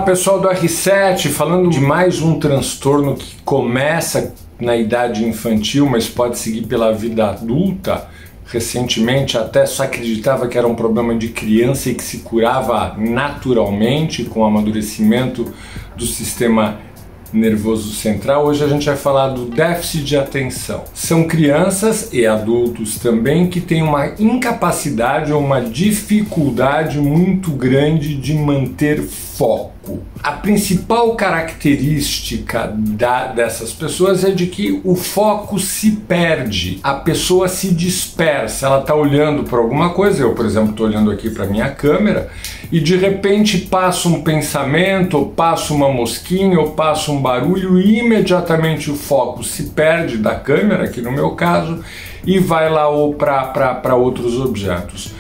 pessoal do R7, falando de mais um transtorno que começa na idade infantil, mas pode seguir pela vida adulta. Recentemente até só acreditava que era um problema de criança e que se curava naturalmente com o amadurecimento do sistema nervoso central. Hoje a gente vai falar do déficit de atenção. São crianças e adultos também que têm uma incapacidade ou uma dificuldade muito grande de manter foco. A principal característica dessas pessoas é de que o foco se perde, a pessoa se dispersa, ela está olhando para alguma coisa, eu por exemplo estou olhando aqui para minha câmera e de repente passa um pensamento, ou passa uma mosquinha, ou passa um barulho e imediatamente o foco se perde da câmera, aqui no meu caso, e vai lá ou para outros objetos.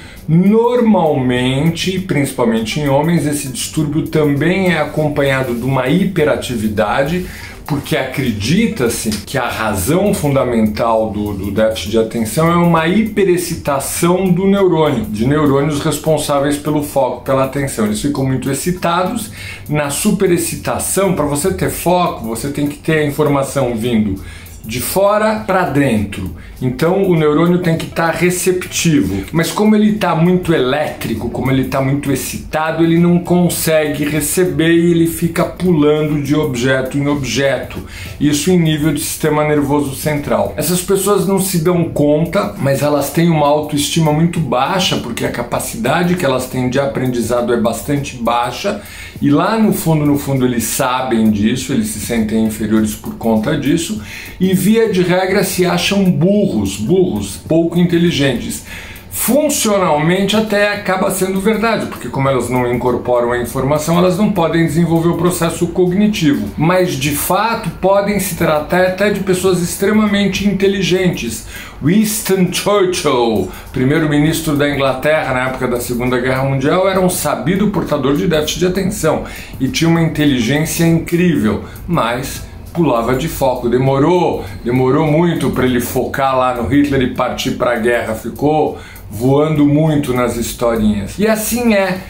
Normalmente, principalmente em homens, esse distúrbio também é acompanhado de uma hiperatividade, porque acredita-se que a razão fundamental do déficit de atenção é uma hiperexcitação do neurônio, de neurônios responsáveis pelo foco, pela atenção. Eles ficam muito excitados. Na superexcitação, para você ter foco, você tem que ter a informação vindo de fora para dentro, então o neurônio tem que estar receptivo, mas como ele está muito elétrico, como ele está muito excitado, ele não consegue receber e ele fica pulando de objeto em objeto, isso em nível de sistema nervoso central. Essas pessoas não se dão conta, mas elas têm uma autoestima muito baixa, porque a capacidade que elas têm de aprendizado é bastante baixa, e lá no fundo eles sabem disso, eles se sentem inferiores por conta disso, e via de regra se acham burros, pouco inteligentes. Funcionalmente até acaba sendo verdade, porque como elas não incorporam a informação, elas não podem desenvolver o processo cognitivo. Mas de fato podem se tratar até de pessoas extremamente inteligentes. Winston Churchill, primeiro-ministro da Inglaterra na época da Segunda Guerra Mundial, era um sabido portador de déficit de atenção e tinha uma inteligência incrível, mas pulava de foco, demorou muito para ele focar lá no Hitler e partir para a guerra, ficou voando muito nas historinhas. E assim é.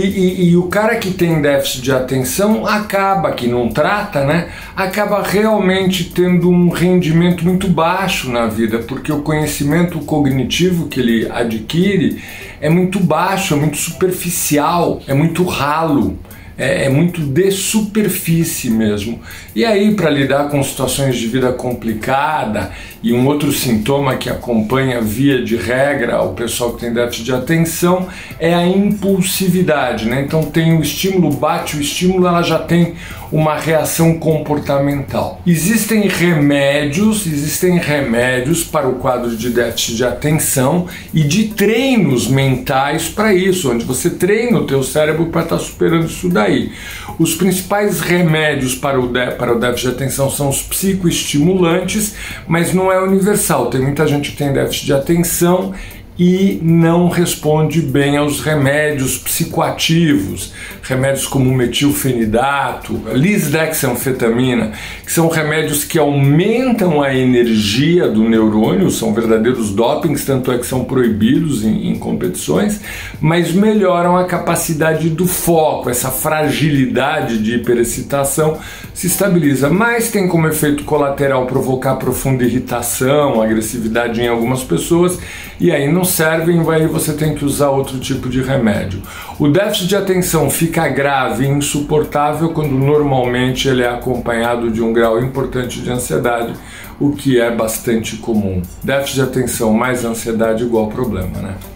E o cara que tem déficit de atenção acaba, que não trata, né? Acaba realmente tendo um rendimento muito baixo na vida, porque o conhecimento cognitivo que ele adquire é muito baixo, é muito superficial, é muito ralo. É muito de superfície mesmo. E aí, para lidar com situações de vida complicada, e um outro sintoma que acompanha via de regra o pessoal que tem déficit de atenção é a impulsividade, né? Então tem o estímulo, bate o estímulo, ela já tem uma reação comportamental. Existem remédios para o quadro de déficit de atenção e de treinos mentais para isso, onde você treina o teu cérebro para estar superando isso daí. Os principais remédios para o déficit de atenção são os psicoestimulantes, mas não é universal. Tem muita gente que tem déficit de atenção e não responde bem aos remédios psicoativos, remédios como metilfenidato, lisdexanfetamina, que são remédios que aumentam a energia do neurônio, são verdadeiros dopings, tanto é que são proibidos em competições, mas melhoram a capacidade do foco, essa fragilidade de hiperexcitação se estabiliza, mas tem como efeito colateral provocar profunda irritação, agressividade em algumas pessoas, e aí não servem, aí você tem que usar outro tipo de remédio. O déficit de atenção fica grave e insuportável quando normalmente ele é acompanhado de um grau importante de ansiedade, o que é bastante comum. Déficit de atenção mais ansiedade igual problema, né?